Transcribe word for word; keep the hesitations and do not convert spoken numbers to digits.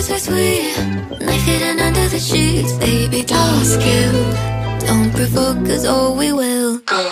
secrets are sweet, knife hidden under the sheets. Baby, don't skill, don't provoke, cause oh we will go.